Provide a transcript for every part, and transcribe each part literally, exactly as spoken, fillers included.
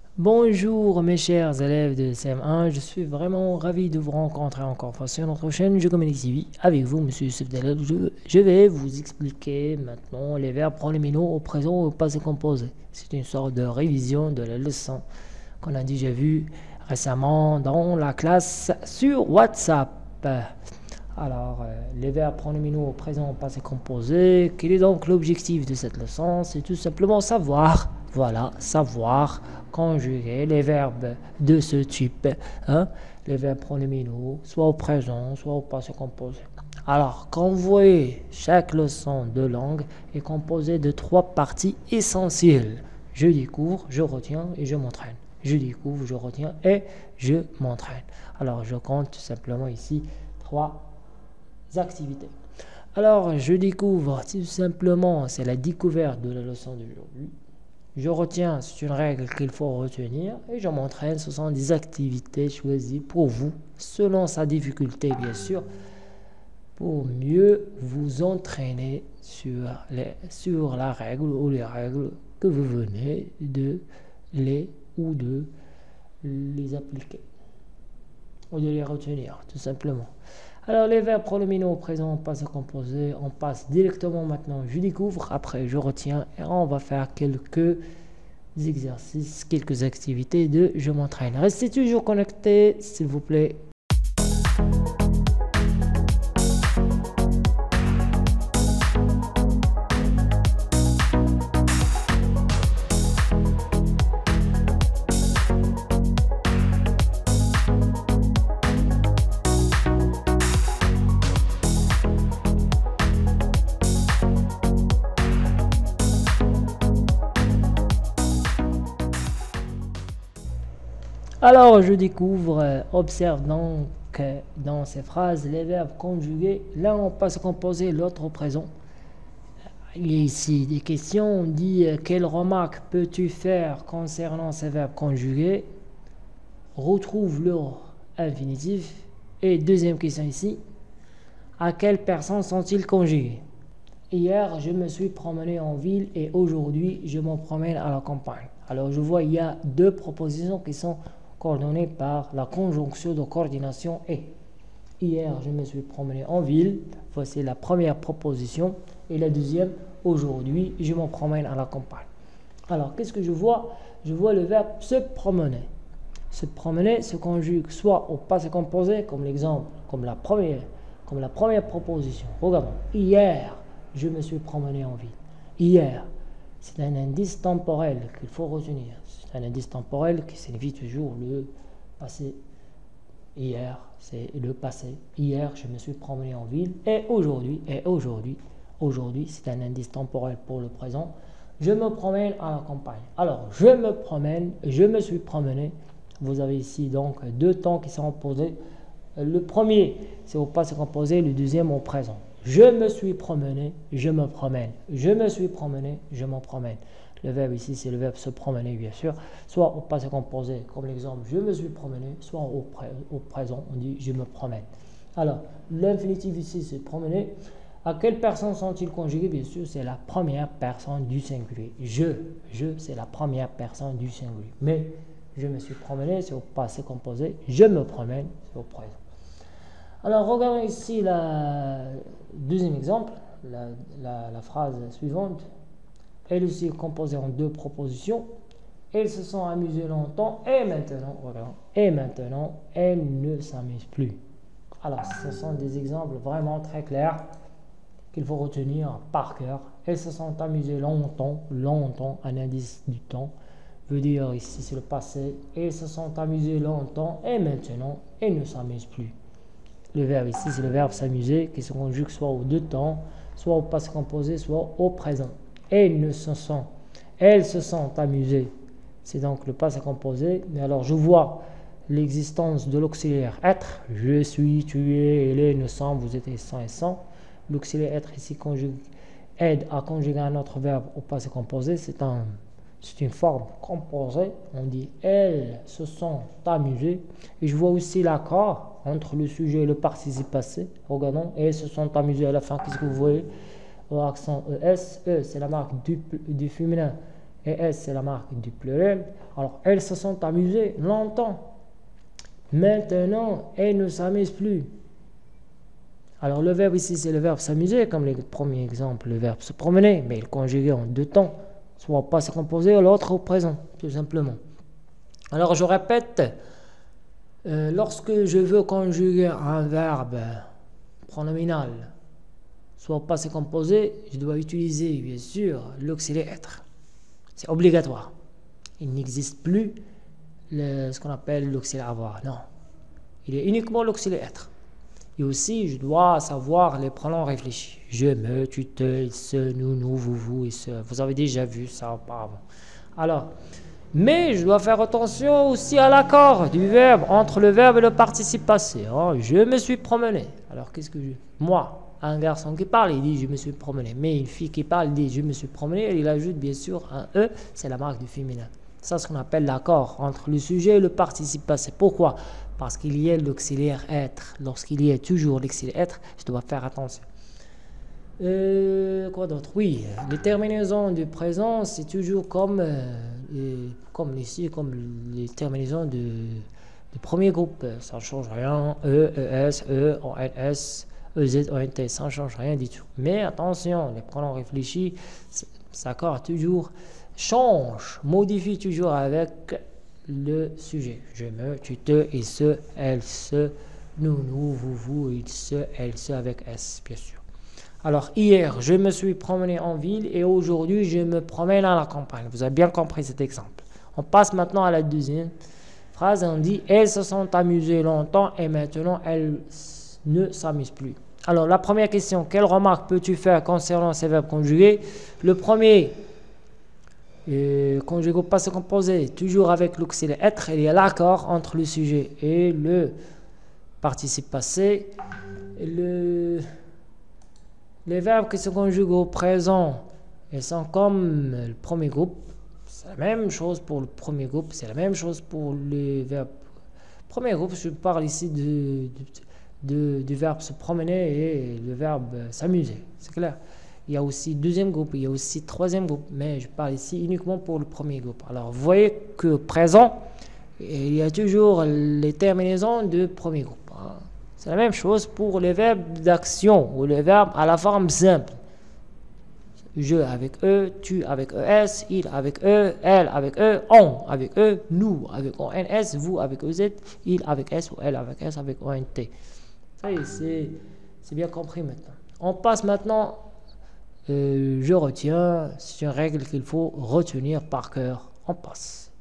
Bonjour mes chers élèves de C M un, je suis vraiment ravi de vous rencontrer encore une fois sur notre chaîne Je Communique T V. Avec vous, Monsieur Youssef Dalal, je, je vais vous expliquer maintenant les verbes pronominaux au présent ou au passé composé. C'est une sorte de révision de la leçon qu'on a déjà vue récemment dans la classe sur WhatsApp. Alors, euh, les verbes pronominaux au présent ou passé composé, quel est donc l'objectif de cette leçon? C'est tout simplement savoir, voilà, savoir conjuguer les verbes de ce type, hein, les verbes pronominaux, soit au présent, soit au passé composé. Alors, comme vous voyez, chaque leçon de langue est composée de trois parties essentielles. Je découvre, je retiens et je m'entraîne. Je découvre, je retiens et je m'entraîne. Alors, je compte tout simplement ici trois activités. Alors, je découvre tout simplement, c'est la découverte de la leçon d'aujourd'hui. Je retiens, c'est une règle qu'il faut retenir. Et je m'entraîne, ce sont des activités choisies pour vous, selon sa difficulté bien sûr, pour mieux vous entraîner sur, les, sur la règle ou les règles que vous venez de les ou de les appliquer. Ou de les retenir, tout simplement. Alors, les verbes pronominaux au présent, passé composé, on passe directement maintenant. Je découvre, après je retiens et on va faire quelques exercices, quelques activités de je m'entraîne. Restez toujours connectés, s'il vous plaît. Alors, je découvre, euh, observe donc euh, dans ces phrases les verbes conjugués. L'un en passé composé, l'autre au présent. Il y a ici des questions. On dit euh, quelle remarque peux-tu faire concernant ces verbes conjugués? Retrouve leur infinitif. Et deuxième question ici. À quelle personne sont-ils conjugués? Hier, je me suis promené en ville et aujourd'hui, je me promène à la campagne. Alors, je vois il y a deux propositions qui sont coordonnées par la conjonction de coordination et. Hier, je me suis promené en ville. Voici la première proposition. Et la deuxième, aujourd'hui, je me promène à la campagne. Alors, qu'est-ce que je vois? Je vois le verbe se promener. Se promener se conjugue soit au passé composé, comme l'exemple, comme la première, comme la première proposition. Regardons. Hier, je me suis promené en ville. Hier, c'est un indice temporel qu'il faut retenir. C'est un indice temporel qui signifie toujours le passé. Hier, c'est le passé. Hier, je me suis promené en ville. Et aujourd'hui, et aujourd'hui, aujourd'hui, c'est un indice temporel pour le présent. Je me promène à la campagne. Alors, je me promène, je me suis promené. Vous avez ici donc deux temps qui sont opposés. Le premier, c'est au passé composé, le deuxième au présent. Je me suis promené, je me promène. Je me suis promené, je me promène. Le verbe ici, c'est le verbe se promener, bien sûr. Soit au passé composé, comme l'exemple je me suis promené, soit au, pré au présent, on dit je me promène. Alors, l'infinitif ici, c'est promener. À quelle personne sont-ils conjugués? Bien sûr, c'est la première personne du singulier. Je, je, c'est la première personne du singulier. Mais je me suis promené, c'est au passé composé. Je me promène, c'est au présent. Alors, regardons ici le deuxième exemple, la, la, la phrase suivante. Elle aussi est composée en deux propositions. Elles se sont amusées longtemps et maintenant, regardons, et maintenant, elles ne s'amusent plus. Alors, ce sont des exemples vraiment très clairs qu'il faut retenir par cœur. Elles se sont amusées longtemps, longtemps, un indice du temps, veut dire ici c'est le passé. Elles se sont amusées longtemps et maintenant, elles ne s'amusent plus. Le verbe ici, c'est le verbe s'amuser qui se conjugue soit aux deux temps, soit au passé composé, soit au présent. Elles ne se sont, elles se sont amusées. C'est donc le passé composé. Mais alors, je vois l'existence de l'auxiliaire être. Je suis, tu es, elle est, nous sommes, vous êtes, sont et sont. L'auxiliaire être ici conjugue, aide à conjuguer un autre verbe au passé composé. C'est un, c'est une forme composée. On dit elles se sont amusées. Et je vois aussi l'accord entre le sujet et le participe passé. Regardons, elles se sont amusées à la fin. Qu'est-ce que vous voyez? Au accent E S. E, c'est la marque du, du féminin et S c'est la marque du pluriel. Alors elles se sont amusées longtemps. Maintenant, elles ne s'amusent plus. Alors le verbe ici c'est le verbe s'amuser, comme les premiers exemples, le verbe se promener, mais il est conjugué en deux temps, soit passé composé ou l'autre au présent, tout simplement. Alors je répète, euh, lorsque je veux conjuguer un verbe pronominal, soit passé composé, je dois utiliser bien sûr l'auxiliaire être. C'est obligatoire. Il n'existe plus le, ce qu'on appelle l'auxiliaire avoir. Non. Il est uniquement l'auxiliaire être. Et aussi, je dois savoir les pronoms réfléchis. Je, me, tu, te, il, se, nous, nous, vous, vous, et ce. Vous avez déjà vu ça auparavant. Alors, mais je dois faire attention aussi à l'accord du verbe entre le verbe et le participe passé. Oh, je me suis promené. Alors, qu'est-ce que je... Moi, un garçon qui parle, il dit je me suis promené. Mais une fille qui parle, il dit je me suis promené. Et il ajoute bien sûr un E, c'est la marque du féminin. Ça, c'est ce qu'on appelle l'accord entre le sujet et le participe passé. Pourquoi ? Parce qu'il y a l'auxiliaire être. Lorsqu'il y a toujours l'auxiliaire être, je dois faire attention. Euh, quoi d'autre? Oui, les terminaisons du présent, c'est toujours comme, euh, comme ici, comme les terminaisons de, du premier groupe. Ça ne change rien. E, es, e, ons, ez, ont, ça ne change rien du tout. Mais attention, les pronoms réfléchis, s'accordent toujours, change, modifie toujours avec le sujet. Je, me, tu, te, il, se, elle, se, nous, nous, vous, vous, il, se, elle, se avec S, bien sûr. Alors, hier, je me suis promené en ville et aujourd'hui, je me promène à la campagne. Vous avez bien compris cet exemple. On passe maintenant à la deuxième phrase. On dit, elles se sont amusées longtemps et maintenant, elles ne s'amusent plus. Alors, la première question, quelle remarque peux-tu faire concernant ces verbes conjugués? Le premier, euh, conjugué au passé composé, toujours avec l'auxiliaire être, il y a l'accord entre le sujet et le participe passé. Le... Les verbes qui se conjuguent au présent, ils sont comme le premier groupe. C'est la même chose pour le premier groupe, c'est la même chose pour les verbes. Premier groupe, je parle ici de, de, de, du verbe se promener et le verbe s'amuser, c'est clair. Il y a aussi deuxième groupe, il y a aussi troisième groupe, mais je parle ici uniquement pour le premier groupe. Alors, vous voyez que présent, il y a toujours les terminaisons de premier groupe. C'est la même chose pour les verbes d'action ou les verbes à la forme simple. Je avec eux, tu avec es, il avec eux, elle avec eux, on avec eux, nous avec ons, vous avec ez, il avec s ou elle avec s avec ont. Ça y est, c'est, c'est bien compris maintenant. On passe maintenant, euh, je retiens, c'est une règle qu'il faut retenir par cœur. On passe.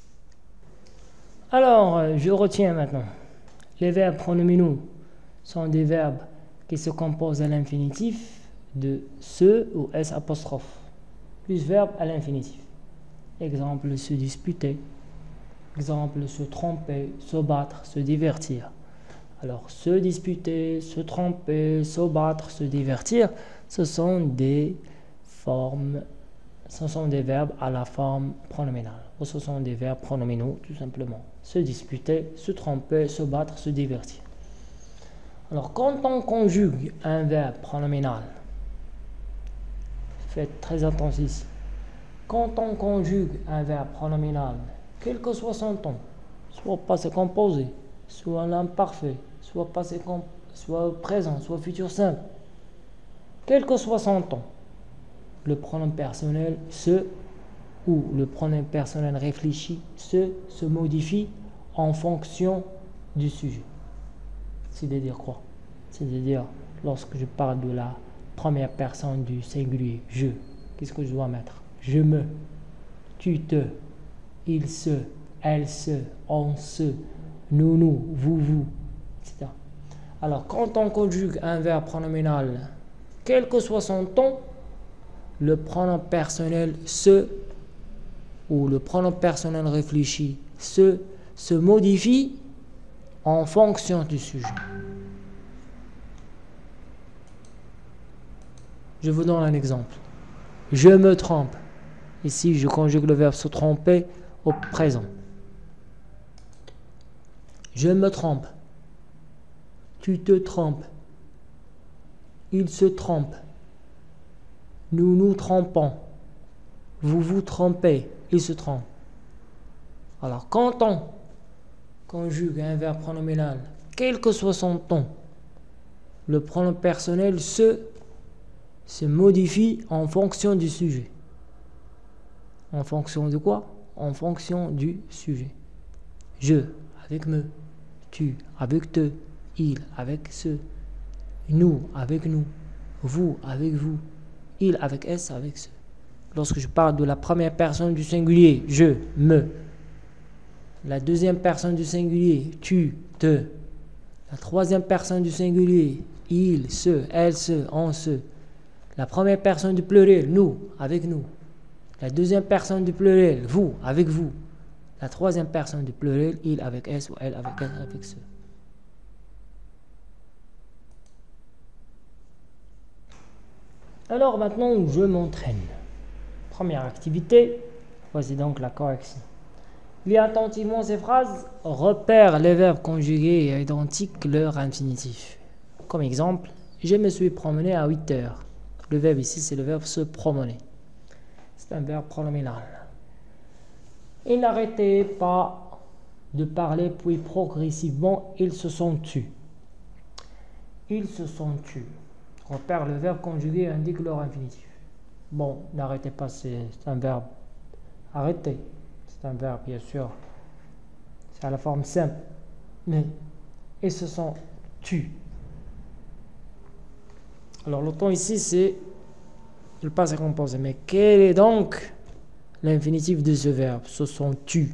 Alors, euh, je retiens maintenant. Les verbes pronominaux sont des verbes qui se composent à l'infinitif de se ou s apostrophe, plus verbe à l'infinitif. Exemple, se disputer. Exemple, se tromper, se battre, se divertir. Alors, se disputer, se tromper, se battre, se divertir, ce sont des formes, ce sont des verbes à la forme pronominale. Ou ce sont des verbes pronominaux, tout simplement. Se disputer, se tromper, se battre, se divertir. Alors, quand on conjugue un verbe pronominal, faites très attention ici. Quand on conjugue un verbe pronominal, quel que soit son ton, soit passé composé, soit l'imparfait, soit passé comp- soit présent, soit futur simple, quel que soit son ton, le pronom personnel se ou le pronom personnel réfléchi se se modifie en fonction du sujet. C'est-à-dire quoi? C'est-à-dire, lorsque je parle de la première personne du singulier, je, qu'est-ce que je dois mettre? Je me, tu te, il se, elle se, on se, nous, nous, vous, vous, et cetera. Alors, quand on conjugue un verbe pronominal, quel que soit son ton, le pronom personnel se ou le pronom personnel réfléchi se se modifie en fonction du sujet. Je vous donne un exemple. Je me trompe. Ici, je conjugue le verbe se tromper au présent. Je me trompe. Tu te trompes. Il se trompe. Nous nous trompons. Vous vous trompez. Il se trompe. Alors, quand on conjugue un verbe pronominal, quel que soit son ton, le pronom personnel se, se modifie en fonction du sujet. En fonction de quoi? En fonction du sujet. Je avec me, tu avec te, il avec ce, nous avec nous, vous avec vous, il avec s avec ce. Lorsque je parle de la première personne du singulier, je, me. La deuxième personne du singulier, tu, te. La troisième personne du singulier, il, ce, elle, ce, on, ce. La première personne du pluriel, nous, avec nous. La deuxième personne du pluriel, vous, avec vous. La troisième personne du pluriel, il avec s ou elle avec elle avec ce. Alors maintenant, je m'entraîne. Première activité, voici donc la correction. Lis attentivement ces phrases, repère les verbes conjugués et identiques leur infinitif. Comme exemple, je me suis promené à huit heures. Le verbe ici, c'est le verbe se promener. C'est un verbe pronominal. Ils n'arrêtaient pas de parler, puis progressivement, ils se sont tus. Ils se sont tus. Repère le verbe conjugué et indique leur infinitif. Bon, n'arrêtez pas, c'est un verbe arrêter. C'est un verbe, bien sûr. C'est à la forme simple. Mais ils se sont tus. Alors, le temps ici, c'est le passé composé. Mais quel est donc l'infinitif de ce verbe? Se sont tus.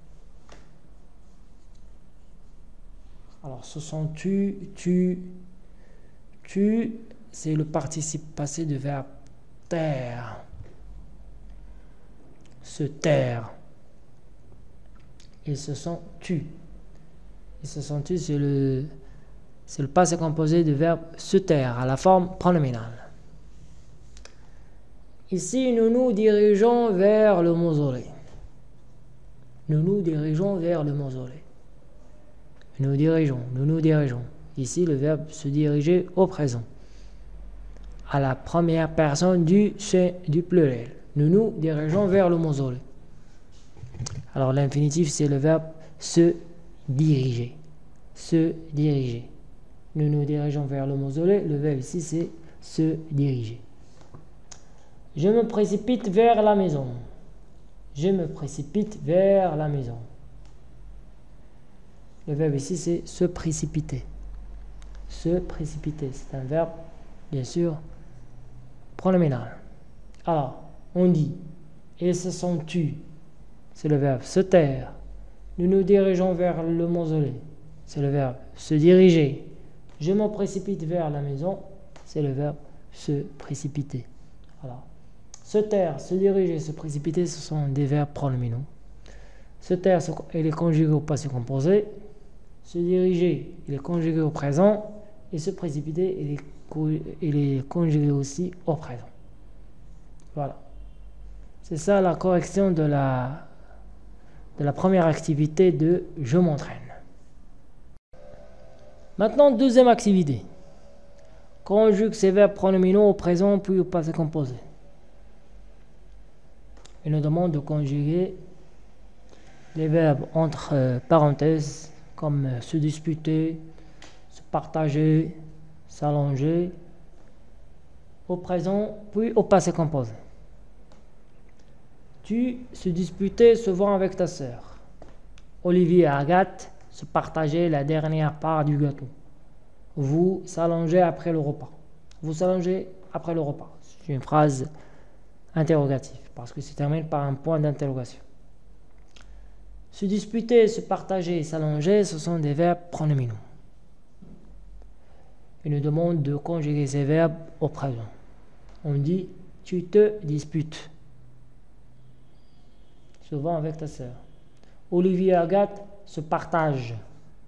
Alors, se sont tus, tu, tu, c'est le participe passé du verbe taire. Se taire. Ils se sont tus. Ils se sont tus, c'est le, c'est le passé composé du verbe se taire à la forme pronominale. Ici, nous nous dirigeons vers le mausolée. Nous nous dirigeons vers le mausolée. Nous dirigeons, nous nous dirigeons. Ici, le verbe se diriger au présent. À la première personne du, du pluriel. Nous nous dirigeons vers le mausolée. Alors, l'infinitif, c'est le verbe se diriger. Se diriger. Nous nous dirigeons vers le mausolée. Le verbe ici, c'est se diriger. Je me précipite vers la maison. Je me précipite vers la maison. Le verbe ici, c'est se précipiter. Se précipiter, c'est un verbe, bien sûr, pronominal. Alors, on dit, ils se sont tus. C'est le verbe se taire. Nous nous dirigeons vers le mausolée. C'est le verbe se diriger. Je me précipite vers la maison. C'est le verbe se précipiter. Alors, se taire, se diriger, se précipiter, ce sont des verbes pronominaux. Se taire, il est conjugué au passé composé. Se diriger, il est conjugué au présent. Et se précipiter, il est, il est conjugué aussi au présent. Voilà. C'est ça la correction de la, de la première activité de « Je m'entraîne ». Maintenant, deuxième activité. Conjugue ces verbes pronominaux au présent puis au passé composé. Il nous demande de conjuguer les verbes entre euh, parenthèses comme euh, se disputer, se partager, s'allonger au présent puis au passé composé. Tu se disputais souvent avec ta sœur. Olivier et Agathe se partageaient la dernière part du gâteau. Vous s'allongez après le repas. Vous s'allongez après le repas. C'est une phrase interrogative parce que se termine par un point d'interrogation. Se disputer, se partager, s'allonger, ce sont des verbes pronominaux. Il nous demande de conjuguer ces verbes au présent. On dit tu te disputes. Souvent avec ta sœur. Olivier et Agathe se partagent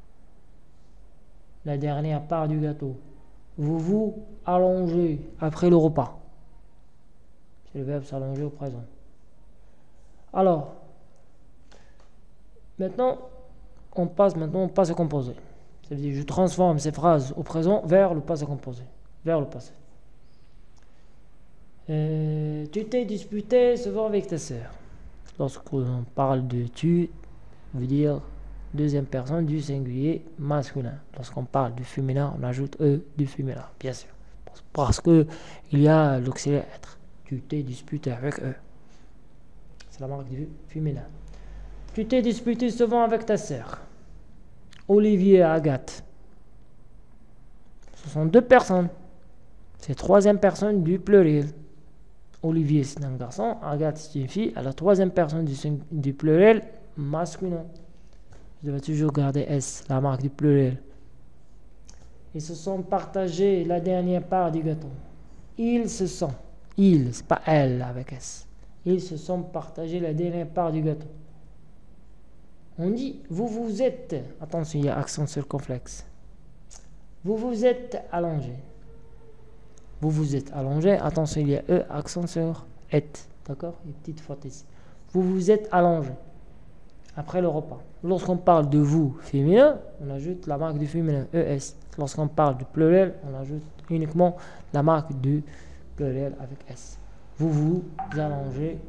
la dernière part du gâteau. Vous vous allongez après le repas. C'est le verbe s'allonger au présent. Alors, maintenant, on passe maintenant au passé composé. Ça veut dire je transforme ces phrases au présent vers le passé composé. Vers le passé. Euh, tu t'es disputé souvent avec ta sœur. Lorsqu'on parle de tu, veut dire deuxième personne du singulier masculin. Lorsqu'on parle du féminin, on ajoute e du féminin, bien sûr. Parce que il y a l'auxiliaire être. Tu t'es disputé avec eux. C'est la marque du féminin. Tu t'es disputé souvent avec ta sœur. Olivier et Agathe. Ce sont deux personnes. C'est troisième personne du pluriel. Olivier c'est un garçon, Agathe c'est une fille. À la troisième personne du, du pluriel masculin. Je vais toujours garder S, la marque du pluriel. Ils se sont partagés la dernière part du gâteau. Ils se sont. Ils, c'est pas elle avec S. Ils se sont partagés la dernière part du gâteau. On dit, vous vous êtes, attention, il y a accent circonflexe. Vous vous êtes allongé. Vous vous êtes allongé, attention, il y a E, accent sur et. D'accord? Une petite faute ici. Vous vous êtes allongé après le repas. Lorsqu'on parle de vous féminin, on ajoute la marque du féminin, E S. Lorsqu'on parle du pluriel, on ajoute uniquement la marque du pluriel avec S. Vous vous allongez.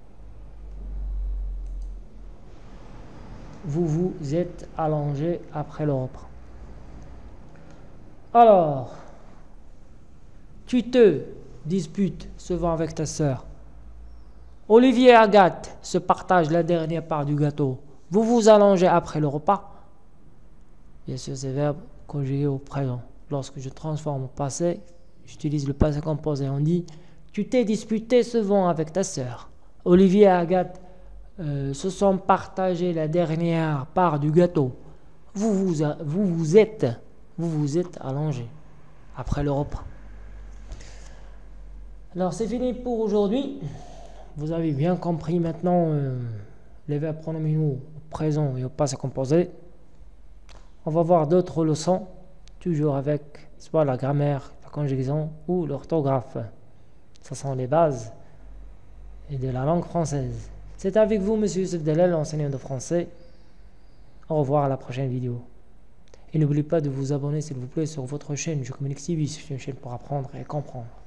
Vous vous êtes allongé après le repas. Alors, tu te disputes souvent avec ta sœur. Olivier et Agathe se partagent la dernière part du gâteau. Vous vous allongez après le repas. Bien sûr, c'est verbe conjugué au présent. Lorsque je transforme au passé, j'utilise le passé composé. On dit, tu t'es disputé souvent avec ta sœur. Olivier et Agathe euh, se sont partagés la dernière part du gâteau. Vous vous, vous, vous êtes, vous vous êtes allongé après le repas. Alors, c'est fini pour aujourd'hui. Vous avez bien compris maintenant euh, les verbes pronominaux au présent et au passé composé. On va voir d'autres leçons, toujours avec soit la grammaire, la conjugaison ou l'orthographe. Ce sont les bases et de la langue française. C'est avec vous, Monsieur Youssef Delel, enseignant de français. Au revoir à la prochaine vidéo. Et n'oubliez pas de vous abonner, s'il vous plaît, sur votre chaîne Je Communique T V. C'est une chaîne pour apprendre et comprendre.